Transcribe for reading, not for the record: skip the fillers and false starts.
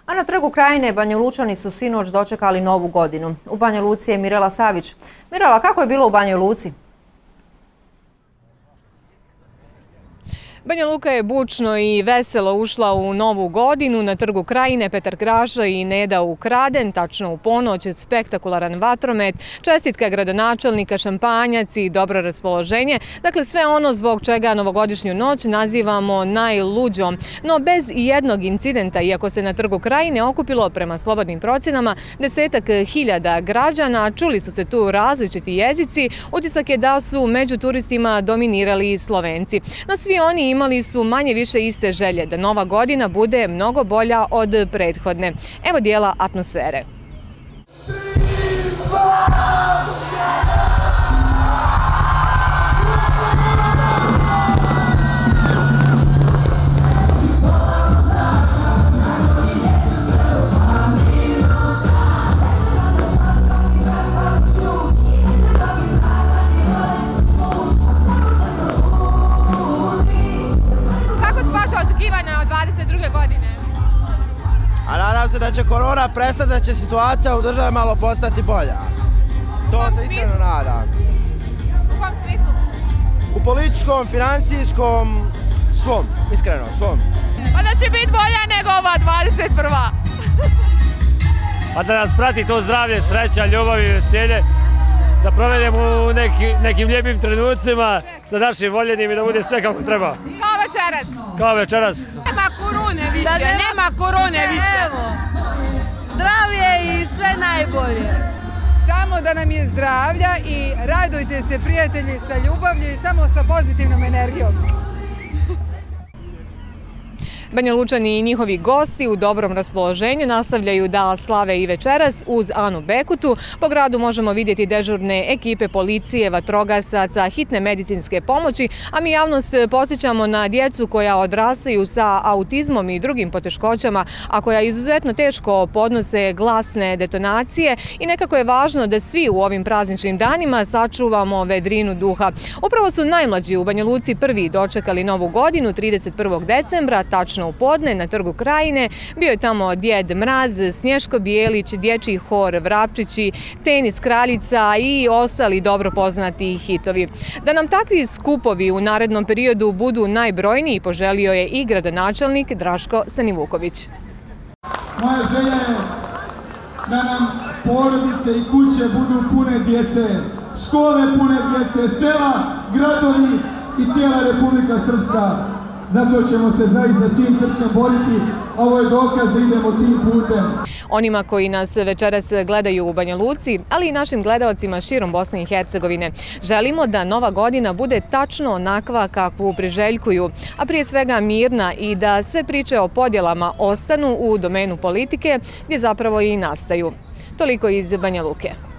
A na Trgu Krajine Banjalučani su sinoć dočekali Novu godinu. U Banja Luci je Mirela Savić. Mirela, kako je bilo u Banja Luci? Banja Luka je bučno i veselo ušla u Novu godinu. Na Trgu Krajine Petar Kraša i Neda ukraden, tačno u ponoć, spektakularan vatromet, čestitka gradonačelnika, šampanjac i dobro raspoloženje. Dakle, sve ono zbog čega novogodišnju noć nazivamo najluđom. No bez jednog incidenta, iako se na Trgu Krajine okupilo prema slobodnim procenama 10.000 građana, čuli su se tu različiti jezici, utisak je da su među turistima dominirali Slovenci. No svi oni imali su manje više iste želje da Nova godina bude mnogo bolja od prethodne. Evo dijela atmosfere. Od 22. godine. A nadam se da će korona prestati, da će situacija u državi malo postati bolja. To se iskreno nadam. U kom smislu? U političkom, financijskom, svom, iskreno, svom. Pa da će biti bolja nego ova 21. Pa da nas prati to zdravlje, sreća, ljubav i veselje, da provedemo u nekim lijepim trenucima sa našim voljenim i da bude sve kako treba. Kao večeras. Kao večeras. Nema korone više, nema korone više. Evo, zdravlje i sve najbolje. Samo da nam je zdravlja i radujte se prijatelji sa ljubavlju i samo sa pozitivnom energijom. Banjalučani i njihovi gosti u dobrom raspoloženju nastavljaju da slave i večeras uz Anu Bekutu. Po gradu možemo vidjeti dežurne ekipe policije, vatrogasaca, hitne medicinske pomoći, a mi javnost podsjećamo na djecu koja odrastaju sa autizmom i drugim poteškoćama, a koja izuzetno teško podnose glasne detonacije i nekako je važno da svi u ovim prazničnim danima sačuvamo vedrinu duha. Upravo su najmlađi u Banja Luci prvi dočekali Novu godinu 31. decembra, tačno u podne na Trgu Krajine. Bio je tamo Djed Mraz, Snješko Bijelić, dječji hor Vrapčići, Tenis Kraljica i ostali dobro poznati hitovi. Da nam takvi skupovi u narednom periodu budu najbrojniji, poželio je i gradonačelnik Draško Stanivuković. Moja želja je da nam porodice i kuće budu pune djece, škole pune djece, sela, gradovi i cijela Republika Srpska. Zato ćemo se zaista svim srcem boriti. Ovo je dokaz da idemo tim putem. Onima koji nas večeras gledaju u Banja Luci, ali i našim gledalcima širom Bosne i Hercegovine, želimo da Nova godina bude tačno onakva kakvu priželjkuju, a prije svega mirna i da sve priče o podjelama ostanu u domenu politike gdje zapravo i nastaju. Toliko iz Banja Luke.